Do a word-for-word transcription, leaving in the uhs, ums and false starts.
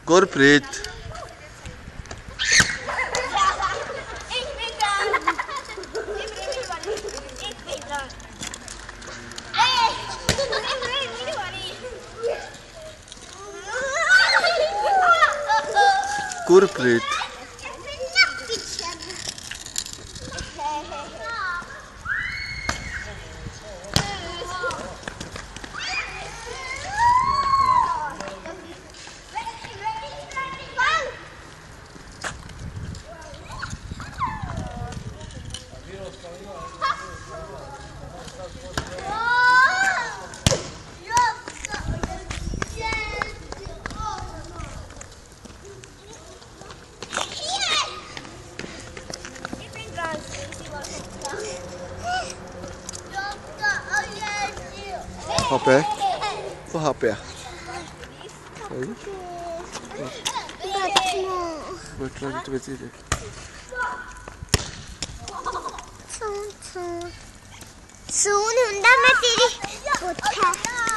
Gurpreet. Ik ben dran. Ik ben niet waar. Ik ben dran. Hey, ik ben niet waar. Gurpreet. Hop hè? Voor hop ja. Hey. Wat laat je het doen? सुन सुन सुन हुंदा मैं तेरी पुट्ठा